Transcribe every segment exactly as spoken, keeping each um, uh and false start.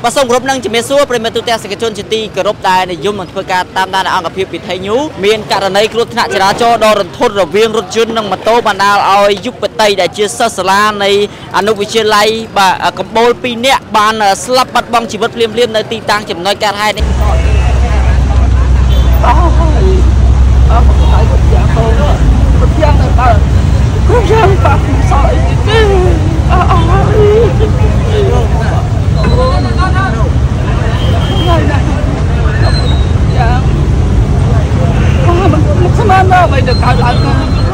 បាទសូមគោរពនឹងជំរាបសួរប្រិយមិត្តទូទាំងសកលជនជាទីគោរពដែលនិយមនឹងធ្វើការតាមដានអង្គភាពពិធីញូមានករណីគ្រោះថ្នាក់ចរាចរណ៍ដ៏រន្ធត់រវាងរថយន្តនិងម៉ូតូបណ្ដាលឲ្យយុវតីដែលជាសិស្សសាលានៃអនុវិទ្យាល័យបាទកំបូលពីរនាក់បានស្លាប់បាត់បង់ជីវិតភ្លាមៗនៅទីតាំងចំណុចកើតហេតុនេះអស់ហើយអស់ហើយយ៉ាងតូនយ៉ាងទៅបើខ្ញុំយ៉ាងបាក់សោះអីទេអស់ហើយយ៉ាងអូมันมันស្មានដល់មិនទៅកើតឡើងទៅ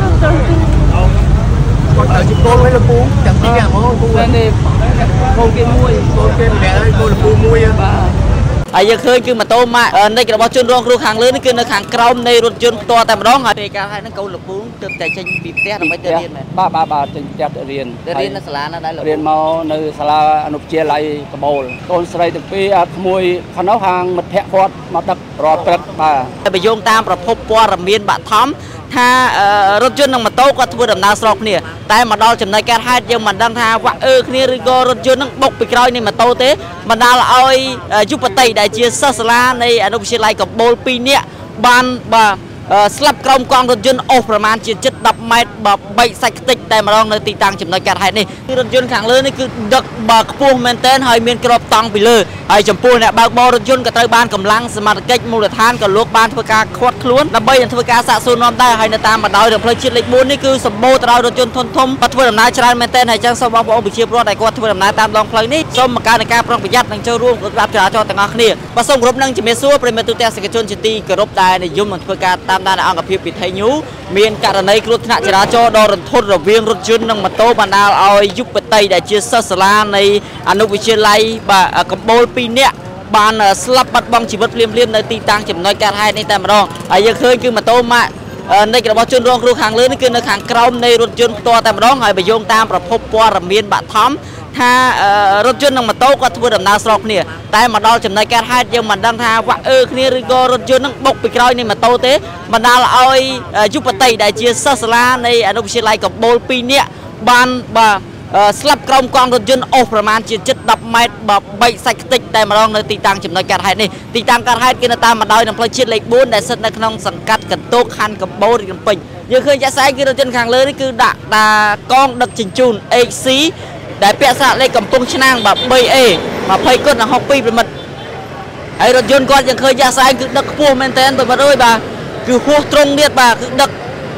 គាត់ទៅជិះកូនវិញលពូចាំទីអាមកពូនេះកូនគេមួយកូនគេម្នាក់ហើយកូនលពូមួយបាទហើយយើងឃើញគឺម៉ូតូម៉ាកនិចរបស់ជនរងគ្រោះខាងលើនេះគឺនៅខាងក្រោមនៃរថយន្តផ្ទាល់តែម្ដងហើយពេលការហើយហ្នឹងកូនលពូទើបតែចេញពីផ្ទះដើម្បីទៅរៀនមែនបាទបាទបាទចេញផ្ទះទៅរៀនទៅរៀននៅសាលាណាដែររៀនមកនៅសាលាអនុវិទ្យាល័យកបូលកូនស្រីទាំងពីរក្មួយខាងនោះខាងមិត្តភក្តិគាត់មកដឹករាល់ព្រឹកបាទតែបើយោងតាមប្រភពព័ត៌មានបឋមថារថយន្តនិងម៉ូតូគាត់ធ្វើដំណើរស្របគ្នាតែមកដល់ចំណុចកើតហេតុយើងមិនដឹងថាវាក់អឺគ្នាឬក៏រថយន្តនឹងបុកពីក្រោយនៃម៉ូតូទេបណ្ដាលឲ្យយុវតីដែលជាសិស្សសាលានៃអនុវិទ្យាល័យកំបូលពីរនាក់បានបាទស្លាប់ក្រោមកង់រថយន្តអូសប្រមាណជាជិតដប់ម៉ែត្របើបែកសាច់ខ្ទេចតែម្ដងនៅទីតាំងចំណុចកើតហេតុនេះគឺរថយន្តខាងលើនេះគឺដឹកបើខ្ពស់មែនទែនហើយមានក្របតង់ពីលើហើយចំពោះអ្នកបើកបររថយន្តក៏ត្រូវបានកម្លាំងសមត្ថកិច្ចមូលដ្ឋានក៏លោកបានធ្វើការឃាត់ខ្លួនដើម្បីនឹងធ្វើការសាកសួរនាំដែរហើយនៅតាមបណ្ដោយរំផ្លូវជាតិលេខបួននេះគឺសម្បូរទៅដោយរថយន្តធុនធំគាត់ធ្វើដំណើរច្រើនមែនទែនហើយចឹងសូមបងប្អូនប្រជាពលរដ្ឋដែលគាត់ធ្វើដំណើរតាមដងផ្លូវនេះសូមបង្កើនការប្រុងប្រយ័ត្ននិងចូលរួមគ្រប់ច្បាប់ចរាចរណ៍ទាំងអស់គ្នាបាទសូមគោរពនឹងជំរាបសួរប្រិយមិត្តទូទាំងសកលជនជាទីគោរពដែលនិយមនឹងធ្វើការតាមដានអង្គភាពពិធីញូមានករណីគ្រោះថ្នាក់ចរាចរណ៍ដ៏រន្ធត់រវាងរថយន្តនិងម៉ូតូបណ្ដាលឲ្យយុវតីដែលជាសិស្សសាលានៃអនុវិទ្យាល័យបាទកំបូលពីរនាក់បានស្លាប់បាត់បង់ជីវិតភ្លាមៗនៅទីតាំងចំណុចកើតហេតុនេះតែម្ដងហើយយើងឃើញគឺម៉ូតូម៉ាកនិចរបស់ជនរងគ្រោះខាងលើនេះគឺនៅខាងក្រោមនៃរថយន្តផ្ទាល់តែម្ដងហើយបើយោងតាមប្រភពព័ត៌មានបឋមថារថយន្តនិងម៉ូតូគាត់ធ្វើដំណើរស្របគ្នាតែមកដល់ចំណុចកើតហេតុយើងមិនដឹងថាវាក់អឺគ្នាឬក៏រថយន្តនឹងបុកពីក្រោយនៃម៉ូតូទេបណ្ដាលឲ្យយុវតីដែលជាសិស្សសាលានៃអនុវិទ្យាល័យកំបូលពីរនាក់បានបាទស្លាប់ក្រោមកង់រថយន្តអូសប្រមាណជាជិតដប់ម៉ែត្របើបែកសាច់ខ្ទេចតែម្ដងនៅទីតាំងចំណុចកើតហេតុនេះទីតាំងកើតហេតុគឺនៅតាមបណ្ដោយនឹងផ្លូវជាតិលេខបួនដែលស្ថិតនៅក្នុងសង្កាត់កន្ទោកខណ្ឌកំបូលរាជពេញយើងឃើញចាក់ស្ដែងគឺរថយន្តខាងលើនេះគឺដាក់តាកងដឹកជញ្ជូន เอ็กซ์ ซี ដែលពាក់ស្លាកលេខកំពង់ឆ្នាំងបាទ 3 អេ 20 គុណ62ប្រិមិត្តហើយរថយន្តគាត់យើងឃើញចាក់ស្ដែងគឺដឹកខ្ពស់មែនតើប្រិមិត្តអើយបាទគឺហួសត្រង់ទៀតបាទគឺដឹក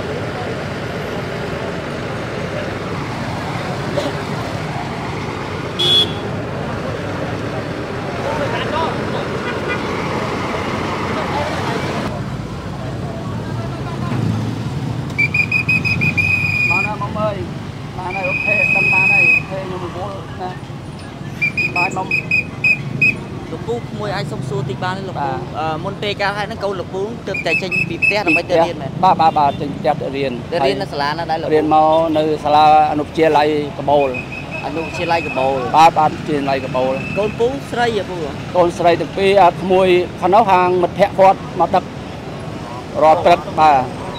លោកពូមួយអាចសុំសួរតិចបានទេលោកពូមុនពេលការហេតុហ្នឹងកូនលោកពូទើបតែចេញពីផ្ទះដើម្បីទៅរៀនមែនបាទបាទបាទចេញផ្ទះទៅរៀនទៅរៀននៅសាលាណាដែរលោករៀនមកនៅសាលាអនុវិទ្យាល័យកបូលអនុវិទ្យាល័យកបូលបាទបាទវិទ្យាល័យកបូលកូនពូស្រីហ៎ពូកូនស្រីទាំងពីរក្មួយខាងនោះខាងមិត្តភក្តិគាត់មកដឹករាល់ព្រឹកបាទ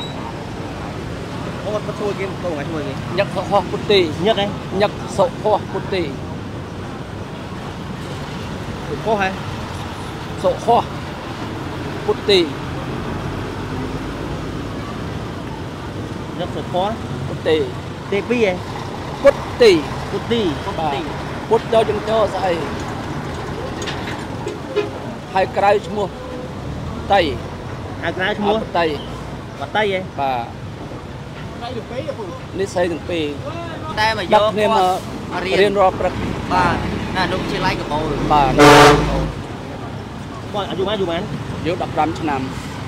គាត់មកជួយគេកូនឲ្យជួយគេញឹកសុខពុទ្ទីញឹកហ៎ញឹកសុខពុទ្ទីសុខហ៎សុខពុទ្ទីញឹកសុខពុទ្ទីទីពីរហ៎ពុទ្ទីពុទ្ទីពុទ្ទីពុទ្ធចូលចង្ចោស្អីហើយក្រៅឈ្មោះតៃហើយក្រៅឈ្មោះតៃបាតៃហ៎បាទនេះស្អីទាំងពីរតែមកយកគ្នាមករៀនរាល់ព្រឹកបាទណាអនុវិទ្យាល័យកបូលបាទគាត់អាយុម៉ានអាយុម៉ានអាយុដប់ប្រាំឆ្នាំ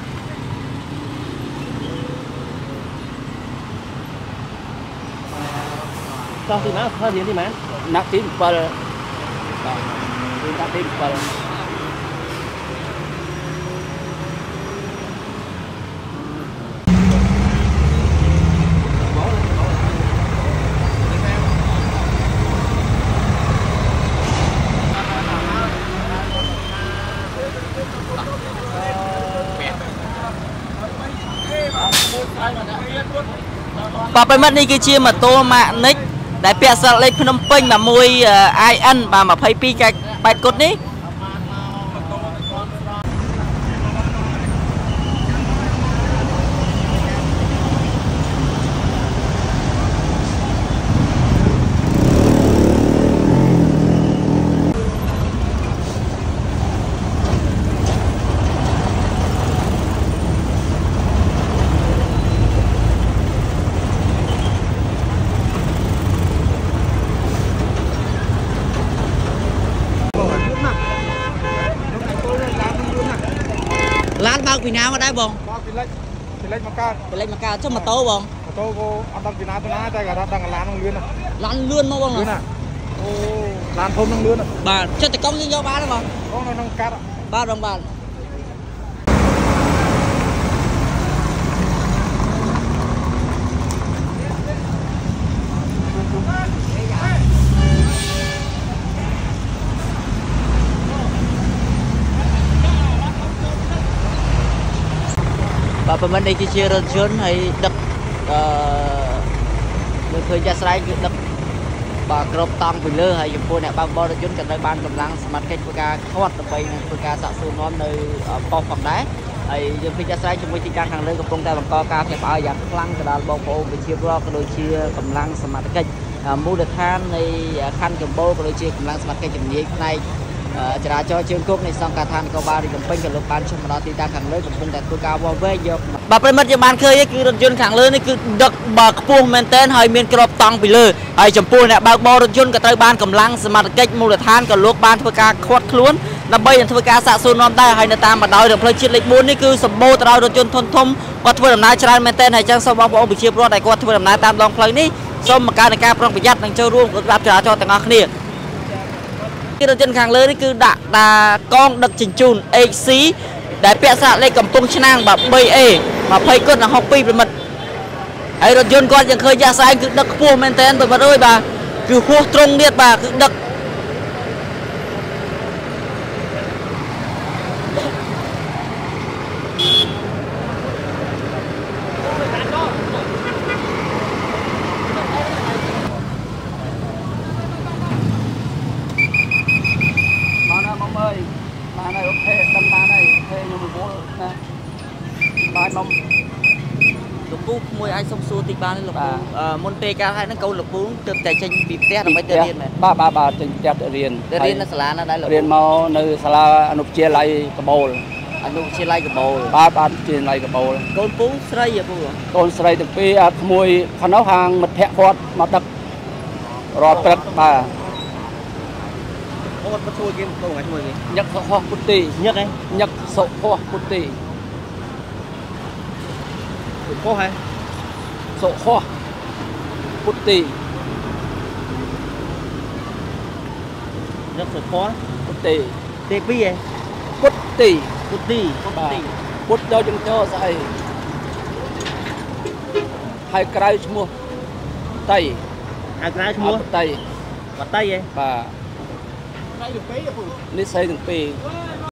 តោះទីម៉ានធ្វើរៀនទីម៉ានណាក់ទី7បាទរៀនណាក់ទី7បាទប្រិមិត្តនេះគឺជាម៉ូតូម៉ាកនិចដែលពាក់ស្លាកលេខភ្នំពេញមួយ ไอ เอ็น បាទ 22 កែ8គុតនេះពីណាមកដែរបងពីលេចពីលេចមកកើតពីលេចមកកើតចុះម៉ូតូបងម៉ូតូក៏អត់ដឹងពីណាទៅណាតែក៏រត់ដឹងឡាននឹងលឿនឡានលឿនមកបងលឿនណាអូឡានធំនឹងលឿនបាទចិត្តតកង់យើងយកបានទេបងអូនៅក្នុងកាត់បាទបងបាទបាទប្រហែលនេះគឺជារថយន្តហើយដឹកអឺលើឃើញចាស់ស្រ័យគឺដឹកបាទក្របតង់ពីលើហើយចំពោះអ្នកបើកបររថយន្តក៏ត្រូវបានកម្លាំងសមត្ថកិច្ចធ្វើការខាត់ដើម្បីនឹងធ្វើការសាកសួរនាំនៅប៉ុស្តិ៍ផងដែរហើយយើងឃើញចាស់ស្រ័យជាមួយទីតាំងខាងលើកំពុងតែបង្កការផ្ទះផ្អើលយ៉ាងខ្លាំងទៅដល់បងប្អូនប្រជាពលរដ្ឋក៏ដូចជាកម្លាំងសមត្ថកិច្ចមូលដ្ឋាននៃខណ្ឌកំពូលក៏ដូចជាកម្លាំងសមត្ថកិច្ចជំនាញផ្នែកចរាចរណ៍ជើងគោកនៃសង្កាត់ឋាននគរបាលរាជកំពែងក៏លោកបានចុះមកដល់ទីតាំងខាងលើកំពុងតែធ្វើការវាស់វែងយកបាទប្រិមិត្តយើងបានឃើញគឺរថយន្តខាងលើនេះគឺដឹកបើខ្ពស់មែនទែនហើយមានក្របតង់ពីលើហើយចំពោះអ្នកបើកបររថយន្តក៏ត្រូវបានកម្លាំងសមត្ថកិច្ចមូលដ្ឋានក៏លោកបានធ្វើការខាត់ខ្លួនដើម្បីនឹងធ្វើការសាកសួរនាំដែរហើយនៅតាមបណ្ដោយរថផ្លូវជាតិលេខបួននេះគឺសម្បូរទៅដោយរថយន្តធុនធំគាត់ធ្វើដំណើរច្រើនមែនទែនហើយចឹងសូមបងប្អូនប្រជាពលរដ្ឋដែលគាត់ធ្វើដំណើរតាមដងផ្លូវនេះសូមមកការនៃការប្រុងប្រយ័ត្ននិងចូលរួមក្រាបចរាចរណ៍ទាំងអស់គ្នារថយន្តខាងលើនេះគឺដាក់តាកងដឹកជញ្ជូន เอ็กซ์ ซี ដែលពាក់ស្លាកលេខកំពង់ឆ្នាំងបាទ 3 เอ 20គុណ62ប្រិមិត្តហើយរថយន្តគាត់ยังឃើញយ៉ាស្អែកគឺដឹកខ្ពស់មែនតើប្រិមិត្តអើយបាទគឺហួសត្រង់ទៀតបាទគឺដឹកបានហើយអូខេដឹងបានហើយអូខេខ្ញុំរវល់ណាបាទខ្ញុំលោកពូមួយអាចសុំសួរតិចបានទេលោកពូមុនពេលការហែកហ្នឹងកូនលោកពូទើបតែចេញពីផ្ទះដើម្បីទៅរៀនមែនបាទបាទបាទចេញផ្ទះទៅរៀនទៅរៀននៅសាលាណាដែរលោករៀនមកនៅសាលាអនុវិទ្យាល័យកបូលអនុវិទ្យាល័យកបូលបាទបាទវិទ្យាល័យកបូលកូនពូស្រីហ៎ពូកូនស្រីទាំងពីរក្មួយខាងនោះខាងមិត្តភ័ក្តិគាត់មកដឹករាល់ព្រឹកបាទគាត់មកជួយគេមកជាមួយគេញឹកសុខពុទ្ទីញឹកហ៎ញឹកសុខពុទ្ទីសុខហ៎សុខពុទ្ទីញឹកសុខពុទ្ទីទេពីហ៎ពុទ្ទីពុទ្ទីពុទ្ទីពុទ្ធដល់ចង្ចោស្អីហើយក្រៅឈ្មោះតៃហើយក្រៅឈ្មោះតៃបតៃហ៎បាទនេះស្រីទាំងពីរ